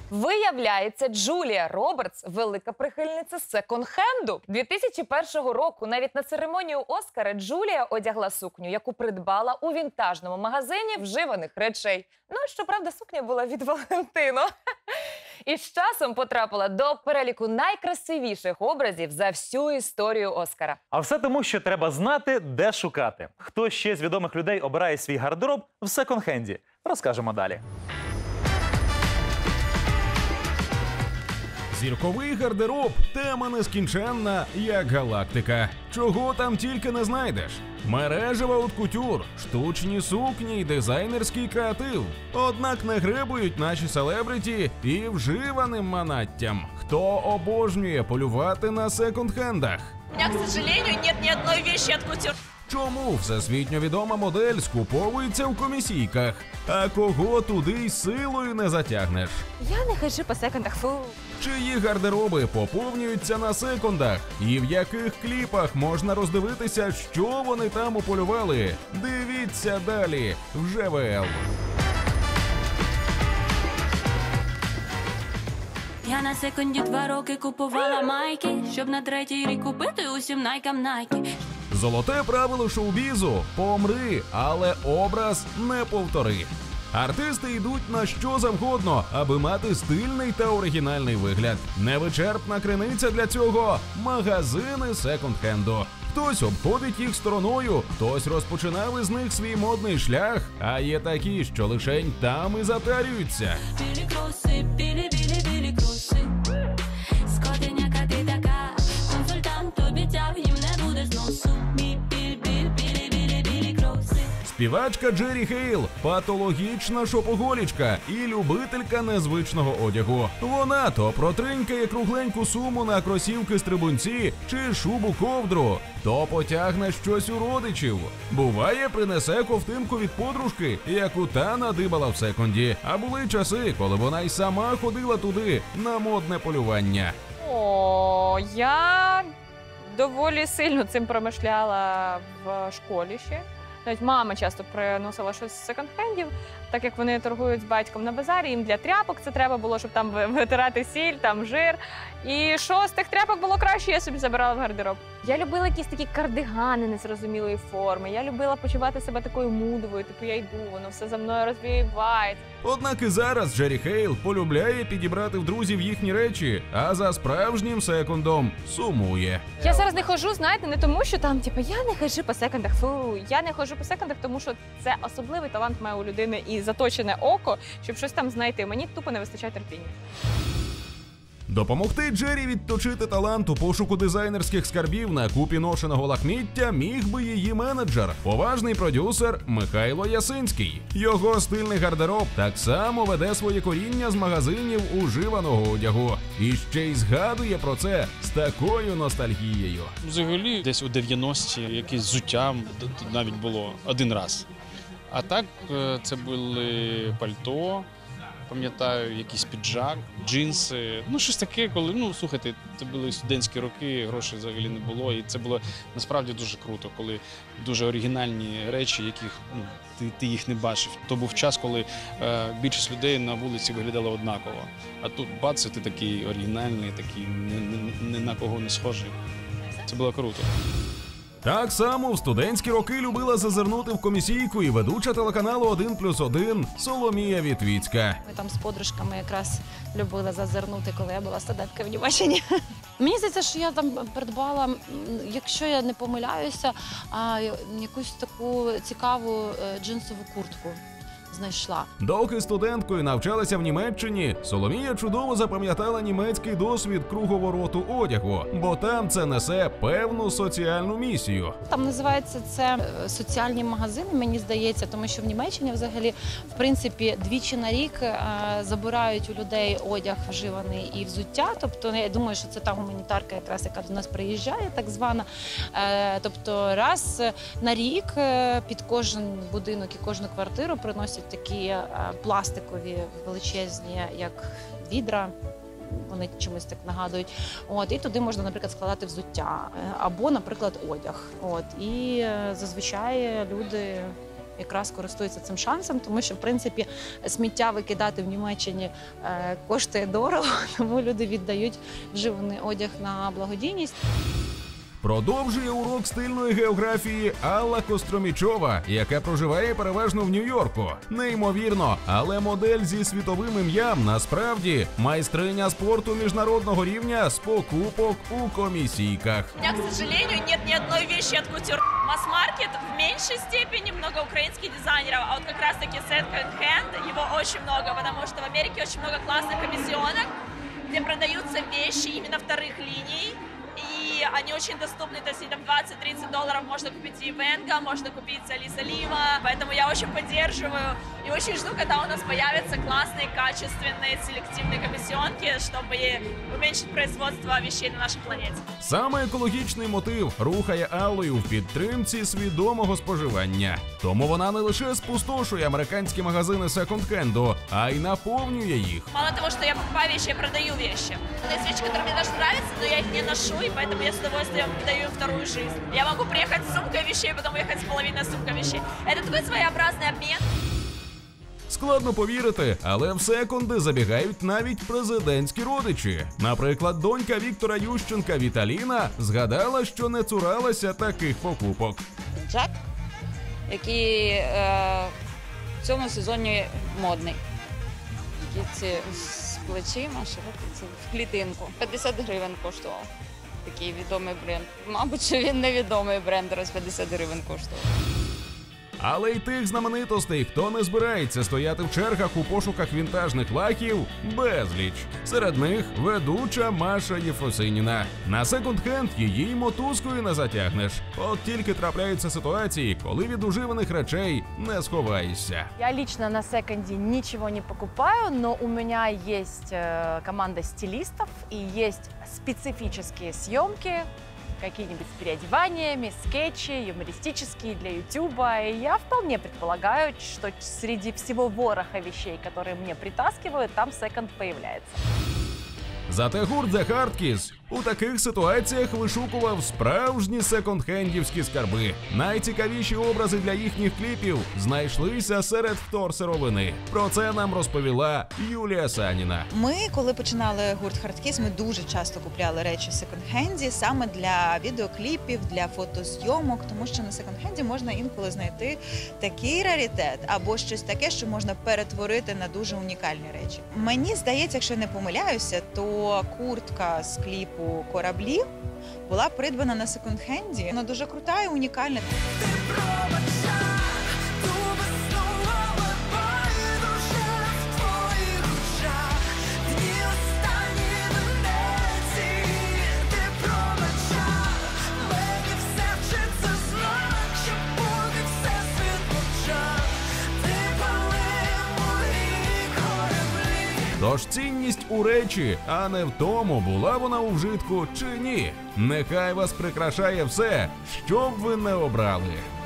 Виявляється, Джулія Робертс – велика прихильниця секонд-хенду. 2001 року навіть на церемонію Оскара Джулія одягла сукню, яку придбала у вінтажному магазині вживаних речей. Ну, щоправда, сукня була від Валентино. І з часом потрапила до переліку найкрасивіших образів за всю історію Оскара. А все тому, що треба знати, де шукати. Хто ще з відомих людей обирає свій гардероб в секонд-хенді? Розкажемо далі. Зірковий гардероб – тема нескінченна, як галактика. Чого там тільки не знайдеш. Мережева от-кутюр, штучні сукні й дизайнерський креатив. Однак не гребують наші селебриті і вживаним манаттям. Хто обожнює полювати на секонд-хендах? У меня, к сожалению, нет ни одной вещи от кутюр. Чому всесвітньо відома модель скуповується в комісійках? А кого туди й силою не затягнеш? Я не хожу по секондах, фу. Чиї гардероби поповнюються на секондах? І в яких кліпах можна роздивитися, що вони там уполювали? Дивіться далі в ЖВЛ. Я на секунді 2 роки купувала майки, щоб на 3-й рік купити усім найкам найки. Золоте правило шоу-бізу – помри, але образ не повтори. Артисти йдуть на що завгодно, аби мати стильний та оригінальний вигляд. Невичерпна криниця для цього – магазини секонд-хенду. Хтось обходить їх стороною, хтось розпочинав із них свій модний шлях, а є такі, що лишень там і затарюються. Білі кроси, білі кроси. Скотиняка ти така, консультант обіцяв, їм не буде зносу. Білі кроси. Співачка Джері Хейл – патологічна шопоголічка і любителька незвичного одягу. Вона то протринькає кругленьку суму на кросівки-стрибунці чи шубу-ковдру, то потягне щось у родичів. Буває, принесе ковтинку від подружки, яку та надибала в секонді. А були часи, коли вона й сама ходила туди на модне полювання. О, я доволі сильно цим промишляла в школі ще. Навіть мама часто приносила щось з секонд-хендів, так як вони торгують з батьком на базарі, їм для тряпок це треба було, щоб там витирати сіль, там жир. І що з тих тряпок було краще, я собі забирала в гардероб. Я любила якісь такі кардигани незрозумілої форми, я любила почувати себе такою мудовою, типу я йду, воно все за мною розвівається. Однак і зараз Джері Хейл полюбляє підібрати в друзів їхні речі, а за справжнім секондом сумує. Я зараз не ходжу, знаєте, не тому, що там, типу, я не ходжу по секондах, фу. Я не ходжу по секондах, тому що це особливий талант має у людини і заточене око, щоб щось там знайти. Мені тупо не вистачає терпіння. Допомогти Джері відточити талант у пошуку дизайнерських скарбів на купі ношеного лахміття міг би її менеджер, поважний продюсер Михайло Ясинський. Його стильний гардероб так само веде своє коріння з магазинів уживаного одягу. І ще й згадує про це з такою ностальгією. Взагалі, десь у 90-ті якесь взуття навіть було один раз. А так це були пальто, пам'ятаю, якийсь піджак, джинси, ну щось таке, коли, ну слухайте, це були студентські роки, грошей взагалі не було, і це було насправді дуже круто, коли дуже оригінальні речі, яких ти їх не бачив. То був час, коли більшість людей на вулиці виглядало однаково, а тут бац, ти такий оригінальний, такий ні на кого не схожий. Це було круто. Так само в студентські роки любила зазирнути в комісійку і ведуча телеканалу «1+1» Соломія Вітвіцька. Ми там з подружками якраз любили зазирнути, коли я була студенткою в Німеччині. Мені здається, що я там придбала, якщо я не помиляюся, якусь таку цікаву джинсову куртку знайшла. Доки студенткою навчалася в Німеччині, Соломія чудово запам'ятала німецький досвід круговороту одягу, бо там це несе певну соціальну місію. Там називається це соціальні магазини, мені здається, тому що в Німеччині взагалі, в принципі, двічі на рік забирають у людей одяг вживаний і взуття. Тобто, я думаю, що це та гуманітарка, якраз яка до нас приїжджає, так звана. Тобто, раз на рік під кожен будинок і кожну квартиру приносять такі пластикові величезні, як відра, вони чимось так нагадують. І туди можна, наприклад, складати взуття або, наприклад, одяг. І зазвичай люди якраз користуються цим шансом, тому що в принципі сміття викидати в Німеччині коштує дорого, тому люди віддають вживаний одяг на благодійність. Продовжує урок стильної географії Алла Костромічова, яка проживає переважно в Нью-Йорку. Неймовірно, але модель зі світовим ім'ям насправді майстриня спорту міжнародного рівня з покупок у комісійках. У меня, к сожалению, нет ни одной вещи от кутюр. Масс-маркет в меньшей степени, много украинских дизайнеров, а вот как раз-таки секонд-хенд, его очень много, потому что в Америке очень много классных комиссионок, где продаются вещи именно вторых линий, и они очень доступны, то есть там $20-30 можно купить и Венга, можно купить Алиса Лима, поэтому я очень поддерживаю и очень жду, когда у нас появятся классные, качественные, селективные комиссионки, чтобы уменьшить производство вещей на нашей планете. Саме екологічний мотив рухає Аллою в підтримці свідомого споживання. Тому вона не лише спустошує американські магазини секонд-хенду, а й наповнює їх. Мало того, что я покупаю вещи, я продаю вещи. Но есть вещи, которые мне даже нравятся, но я их не ношу, и поэтому я с удовольствием даю им вторую жизнь. Я могу приехать с сумкой вещей, потом уехать с половиной сумкой вещей. Это такой своеобразный обмен. Складно повірити, але в секонди забігають навіть президентські родичі. Наприклад, донька Віктора Ющенка Віталіна згадала, що не цуралася таких покупок. Джак, який в цьому сезоні модний. Такі ці з плечима, широкі, ці в клітинку. 50 гривень коштував. Такий відомий бренд. Мабуть, що він невідомий бренд, раз 50 гривень коштував. Але й тих знаменитостей, хто не збирається стояти в чергах у пошуках вінтажних лахів, безліч. Серед них ведуча Маша Єфросиніна. На секонд-хенд її мотузкою не затягнеш. От тільки трапляються ситуації, коли від уживаних речей не сховаєшся. Я лично на секонде ничего не покупаю, но у меня есть команда стилистов и есть специфические съемки, какие-нибудь с переодеваниями, скетчи, юмористические для Ютуба. И я вполне предполагаю, что среди всего вороха вещей, которые мне притаскивают, там секонд появляется. Зате гурт The Hardkiss у таких ситуаціях вишукував справжні секонд-хендівські скарби. Найцікавіші образи для їхніх кліпів знайшлися серед вторсировини. Про це нам розповіла Юлія Саніна. Ми, коли починали гурт Hardkiss, ми дуже часто купляли речі в секонд-хенді саме для відеокліпів, для фотозйомок, тому що на секонд-хенді можна інколи знайти такий раритет або щось таке, що можна перетворити на дуже унікальні речі. Мені здається, якщо я не помиляюся, то куртка з кліпу «Кораблі» була придбана на секонд-хенді. Вона дуже крута і унікальна. Тож цінність у речі, а не в тому, була вона у вжитку чи ні. Нехай вас прикрашає все, що б ви не обрали.